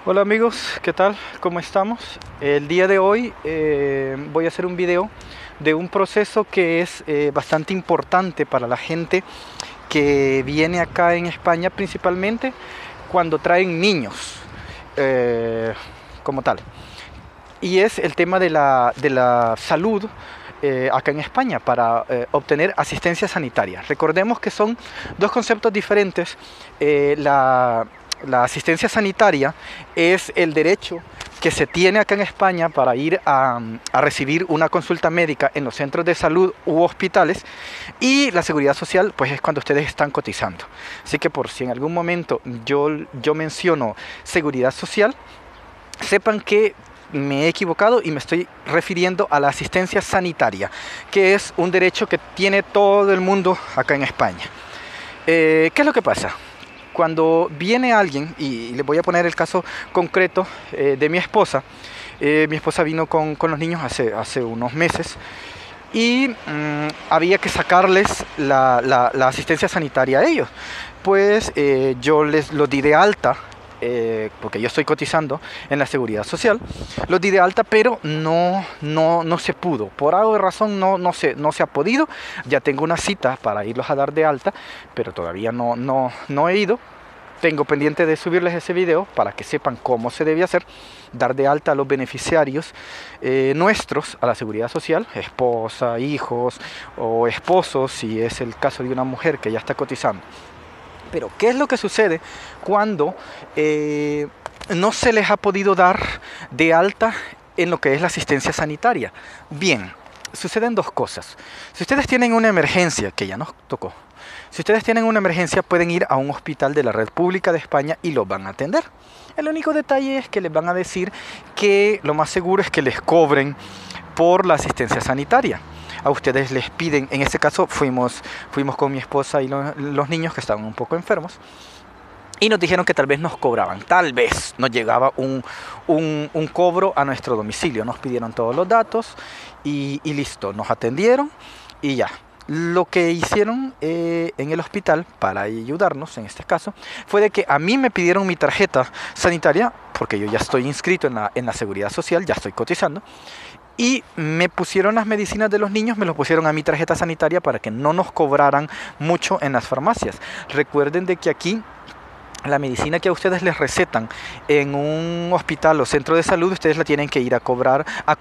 Hola amigos, ¿qué tal? ¿Cómo estamos? El día de hoy voy a hacer un video de un proceso que es bastante importante para la gente que viene acá en España, principalmente cuando traen niños eh, como tal. Y es el tema de la salud acá en España para obtener asistencia sanitaria. Recordemos que son dos conceptos diferentes. La asistencia sanitaria es el derecho que se tiene acá en España para ir a recibir una consulta médica en los centros de salud u hospitales, y la seguridad social pues es cuando ustedes están cotizando. Así que por si en algún momento yo menciono seguridad social, sepan que me he equivocado y me estoy refiriendo a la asistencia sanitaria, que es un derecho que tiene todo el mundo acá en España. ¿Qué es lo que pasa? Cuando viene alguien, y le voy a poner el caso concreto de mi esposa vino con los niños hace unos meses y había que sacarles la asistencia sanitaria a ellos. Pues yo les lo di de alta, porque yo estoy cotizando en la seguridad social, los di de alta, pero no se pudo. Por alguna razón no se ha podido. Ya tengo una cita para irlos a dar de alta, pero todavía no he ido. Tengo pendiente de subirles ese video para que sepan cómo se debe hacer, dar de alta a los beneficiarios nuestros a la seguridad social, esposa, hijos o esposos, si es el caso de una mujer que ya está cotizando. Pero, ¿qué es lo que sucede cuando no se les ha podido dar de alta en lo que es la asistencia sanitaria? Bien, suceden dos cosas. Si ustedes tienen una emergencia, que ya nos tocó, si ustedes tienen una emergencia pueden ir a un hospital de la red pública de España y los van a atender. El único detalle es que les van a decir que lo más seguro es que les cobren por la asistencia sanitaria. A ustedes les piden, en este caso fuimos con mi esposa y los niños que estaban un poco enfermos, y nos dijeron que tal vez nos cobraban, tal vez nos llegaba un cobro a nuestro domicilio. Nos pidieron todos los datos y listo, nos atendieron y ya. Lo que hicieron en el hospital para ayudarnos, en este caso, fue de que a mí me pidieron mi tarjeta sanitaria, porque yo ya estoy inscrito en la seguridad social, ya estoy cotizando, y me pusieron las medicinas de los niños, me los pusieron a mi tarjeta sanitaria para que no nos cobraran mucho en las farmacias. Recuerden de que aquí la medicina que a ustedes les recetan en un hospital o centro de salud, ustedes la tienen que ir a comprar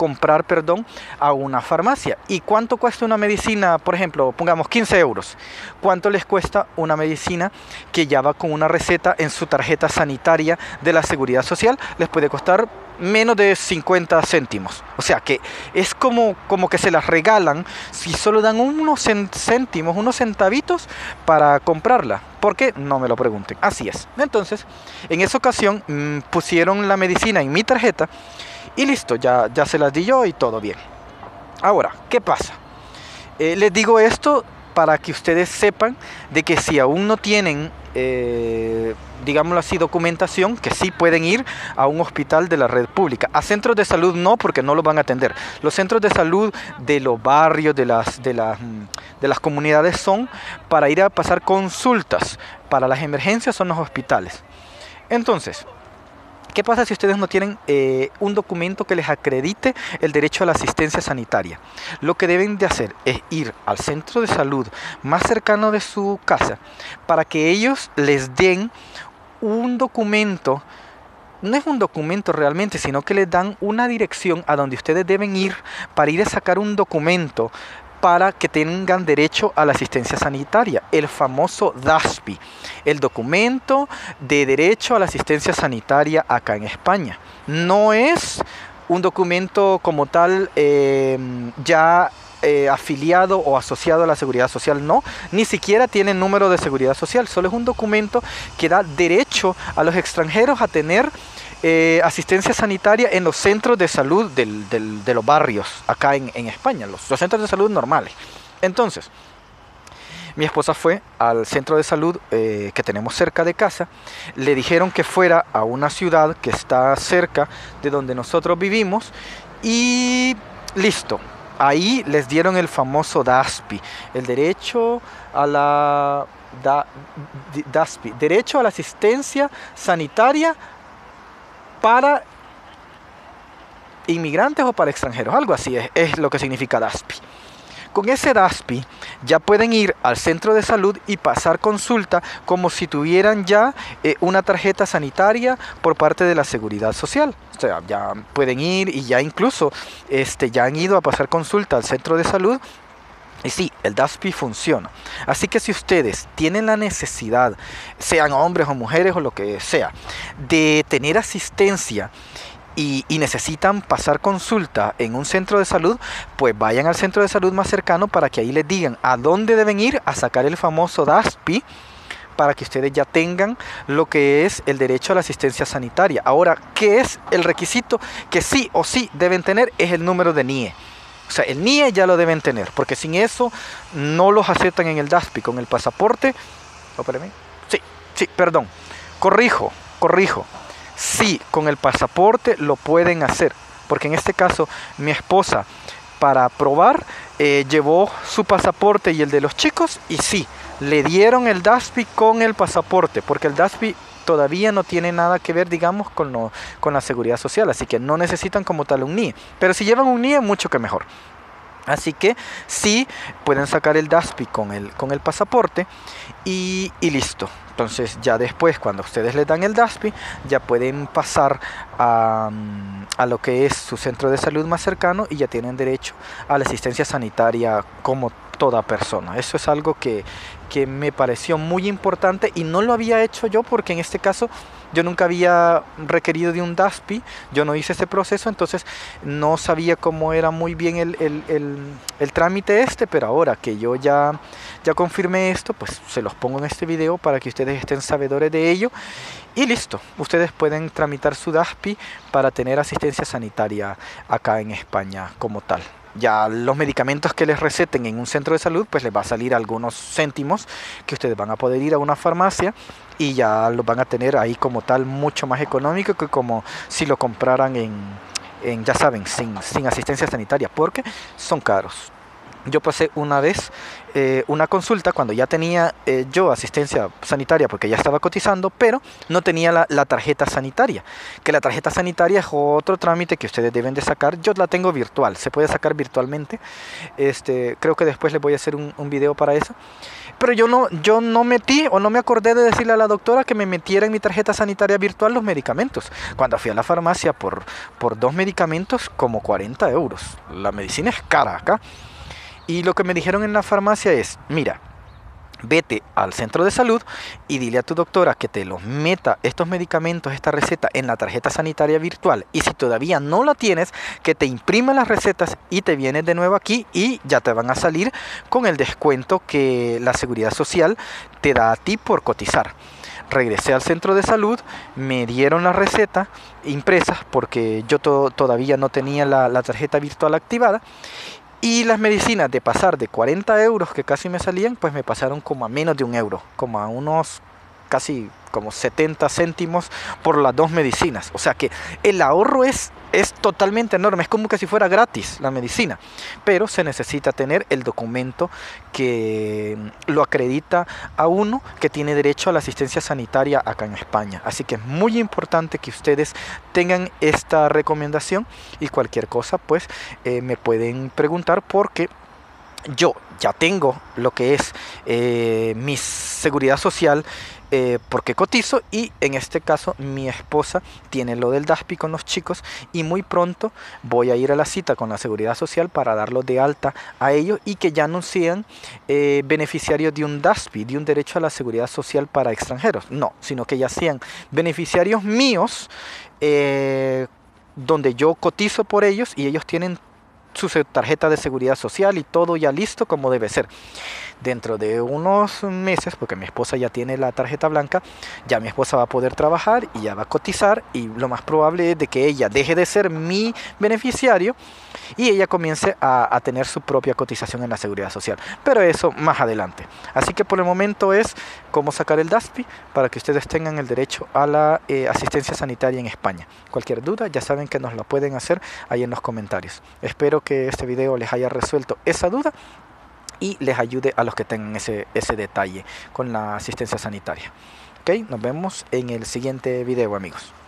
a una farmacia. ¿Y cuánto cuesta una medicina? Por ejemplo, pongamos 15 euros. ¿Cuánto les cuesta una medicina que ya va con una receta en su tarjeta sanitaria de la seguridad social? Les puede costar menos de 50 céntimos. O sea que es como que se las regalan si solo dan unos céntimos, unos centavitos para comprarla. ¿Por qué? No me lo pregunten. Así es. Entonces, en esa ocasión pusieron la medicina en mi tarjeta y listo, ya se las di yo y todo bien. Ahora, ¿qué pasa? Les digo esto para que ustedes sepan de que si aún no tienen, digámoslo así, documentación, que sí pueden ir a un hospital de la red pública. A centros de salud no, porque no los van a atender. Los centros de salud de los barrios, de las comunidades, son para ir a pasar consultas. Para las emergencias son los hospitales. Entonces, ¿qué pasa si ustedes no tienen un documento que les acredite el derecho a la asistencia sanitaria? Lo que deben de hacer es ir al centro de salud más cercano de su casa para que ellos les den un documento. No es un documento realmente, sino que les dan una dirección a donde ustedes deben ir para ir a sacar un documento para que tengan derecho a la asistencia sanitaria, el famoso DASPI, el documento de derecho a la asistencia sanitaria acá en España. No es un documento como tal afiliado o asociado a la seguridad social, no, ni siquiera tiene número de seguridad social, solo es un documento que da derecho a los extranjeros a tener asistencia sanitaria en los centros de salud de los barrios acá en España, los centros de salud normales. Entonces, mi esposa fue al centro de salud que tenemos cerca de casa. Le dijeron que fuera a una ciudad que está cerca de donde nosotros vivimos y listo. Ahí les dieron el famoso DASPI, el derecho a la DASPI, derecho a la asistencia sanitaria para inmigrantes o para extranjeros, algo así es lo que significa DASPI. Con ese DASPI ya pueden ir al centro de salud y pasar consulta como si tuvieran ya una tarjeta sanitaria por parte de la Seguridad Social. O sea, ya pueden ir y ya incluso ya han ido a pasar consulta al centro de salud. Y sí, el DASPI funciona. Así que si ustedes tienen la necesidad, sean hombres o mujeres o lo que sea, de tener asistencia y necesitan pasar consulta en un centro de salud, pues vayan al centro de salud más cercano para que ahí les digan a dónde deben ir a sacar el famoso DASPI, para que ustedes ya tengan lo que es el derecho a la asistencia sanitaria. Ahora, ¿qué es el requisito que sí o sí deben tener? Es el número de NIE. O sea, el NIE ya lo deben tener, porque sin eso no los aceptan en el DASPI. Con el pasaporte, corrijo. Sí, con el pasaporte lo pueden hacer, porque en este caso mi esposa, para probar, llevó su pasaporte y el de los chicos, y sí, le dieron el DASPI con el pasaporte, porque el DASPI todavía no tiene nada que ver, digamos, con la seguridad social, así que no necesitan como tal un NIE, pero si llevan un NIE, mucho que mejor. Así que sí pueden sacar el DASPI con el pasaporte y listo. Entonces ya después, cuando ustedes les dan el DASPI, ya pueden pasar a lo que es su centro de salud más cercano y ya tienen derecho a la asistencia sanitaria como toda persona. Eso es algo que me pareció muy importante y no lo había hecho yo, porque en este caso yo nunca había requerido de un DASPI, yo no hice ese proceso, entonces no sabía cómo era muy bien el trámite pero ahora que yo ya confirmé esto, pues se los pongo en este video para que ustedes estén sabedores de ello y listo, ustedes pueden tramitar su DASPI para tener asistencia sanitaria acá en España como tal. Ya los medicamentos que les receten en un centro de salud, pues les va a salir algunos céntimos que ustedes van a poder ir a una farmacia y ya los van a tener ahí como tal mucho más económico que como si lo compraran ya saben, sin asistencia sanitaria, porque son caros. Yo pasé una vez una consulta cuando ya tenía yo asistencia sanitaria, porque ya estaba cotizando, pero no tenía la tarjeta sanitaria, que la tarjeta sanitaria es otro trámite que ustedes deben de sacar. Yo la tengo virtual, se puede sacar virtualmente. Creo que después les voy a hacer un video para eso. Pero yo no metí o no me acordé de decirle a la doctora que me metiera en mi tarjeta sanitaria virtual los medicamentos. Cuando fui a la farmacia por 2 medicamentos, como 40 euros. La medicina es cara acá. Y lo que me dijeron en la farmacia es, mira, vete al centro de salud y dile a tu doctora que te los meta estos medicamentos, esta receta en la tarjeta sanitaria virtual. Y si todavía no la tienes, que te imprima las recetas y te vienes de nuevo aquí y ya te van a salir con el descuento que la Seguridad Social te da a ti por cotizar. Regresé al centro de salud, me dieron la receta impresas porque yo todavía no tenía la tarjeta virtual activada. Y las medicinas, de pasar de 40 euros que casi me salían, pues me pasaron como a menos de 1 euro, como a unos casi como 70 céntimos por las 2 medicinas. O sea que el ahorro es totalmente enorme, es como que si fuera gratis la medicina, pero se necesita tener el documento que lo acredita a uno que tiene derecho a la asistencia sanitaria acá en España. Así que es muy importante que ustedes tengan esta recomendación y cualquier cosa pues me pueden preguntar, porque yo ya tengo lo que es mi seguridad social porque cotizo, y en este caso mi esposa tiene lo del DASPI con los chicos y muy pronto voy a ir a la cita con la Seguridad Social para darlo de alta a ellos y que ya no sean beneficiarios de un DASPI, de un derecho a la seguridad social para extranjeros, no, sino que ya sean beneficiarios míos donde yo cotizo por ellos y ellos tienen su tarjeta de seguridad social y todo ya listo como debe ser. Dentro de unos meses, porque mi esposa ya tiene la tarjeta blanca, ya mi esposa va a poder trabajar y ya va a cotizar, y lo más probable es de que ella deje de ser mi beneficiario y ella comience a tener su propia cotización en la seguridad social, pero eso más adelante. Así que por el momento es cómo sacar el DASPI para que ustedes tengan el derecho a la asistencia sanitaria en España. Cualquier duda ya saben que nos la pueden hacer ahí en los comentarios. Espero que este video les haya resuelto esa duda y les ayude a los que tengan ese detalle con la asistencia sanitaria. Ok, nos vemos en el siguiente video, amigos.